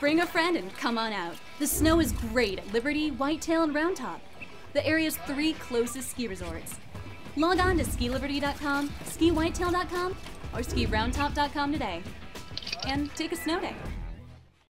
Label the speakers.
Speaker 1: Bring a friend and come on out. The snow is great at Liberty, Whitetail, and Roundtop, the area's 3 closest ski resorts. Log on to skiliberty.com, skiwhitetail.com, or skiroundtop.com today, and take a snow day.